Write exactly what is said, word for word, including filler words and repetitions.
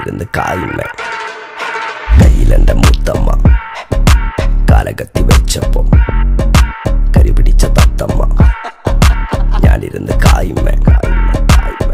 കാത്തിരുന്ന് കായുണ്ണ കയ്യിലെൻ്റെ മുത്തമ്മ കാലകത്തി വെച്ചപ്പോ കരി പിടിച്ച തത്തമ്മ